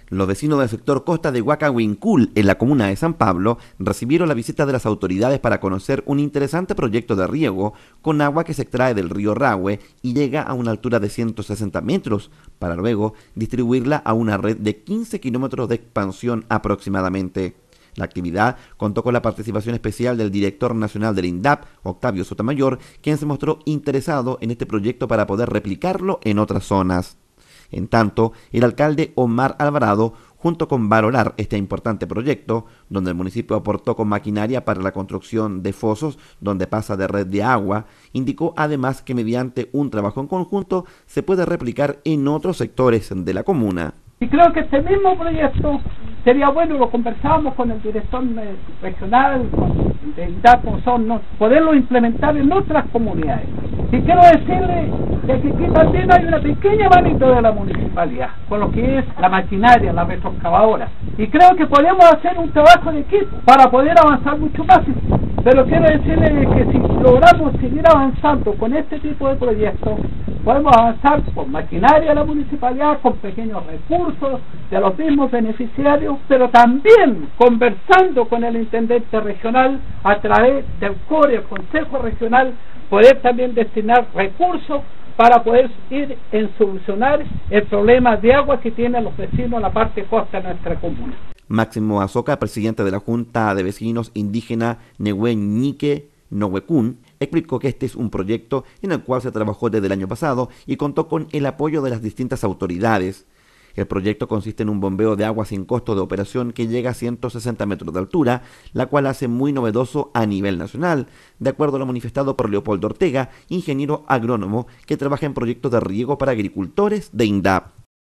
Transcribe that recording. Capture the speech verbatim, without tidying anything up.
Los vecinos del sector Costa de Huacahuincul, en la comuna de San Pablo, recibieron la visita de las autoridades para conocer un interesante proyecto de riego con agua que se extrae del río Rahue y llega a una altura de ciento sesenta metros, para luego distribuirla a una red de quince kilómetros de expansión aproximadamente. La actividad contó con la participación especial del director nacional del INDAP, Octavio Sotomayor, quien se mostró interesado en este proyecto para poder replicarlo en otras zonas. En tanto, el alcalde Omar Alvarado, junto con valorar este importante proyecto, donde el municipio aportó con maquinaria para la construcción de fosos donde pasa de red de agua, indicó además que mediante un trabajo en conjunto se puede replicar en otros sectores de la comuna. Y creo que este mismo proyecto sería bueno, lo conversábamos con el director regional, con el INDAP, ¿no? Poderlo implementar en otras comunidades. Y quiero decirle que aquí también hay una pequeña manito de la municipalidad, con lo que es la maquinaria, la retroexcavadora. Y creo que podemos hacer un trabajo de equipo para poder avanzar mucho más. Pero quiero decirle que si logramos seguir avanzando con este tipo de proyectos, podemos avanzar con maquinaria de la municipalidad, con pequeños recursos de los mismos beneficiarios, pero también conversando con el intendente regional a través del C O R E, el Consejo Regional, poder también destinar recursos para poder ir en solucionar el problema de agua que tienen los vecinos en la parte costa de nuestra comuna. Máximo Azoka, presidente de la Junta de Vecinos Indígena Nehueñique Nohuecún, explicó que este es un proyecto en el cual se trabajó desde el año pasado y contó con el apoyo de las distintas autoridades. El proyecto consiste en un bombeo de agua sin costo de operación que llega a ciento sesenta metros de altura, la cual hace muy novedoso a nivel nacional, de acuerdo a lo manifestado por Leopoldo Ortega, ingeniero agrónomo que trabaja en proyectos de riego para agricultores de INDAP.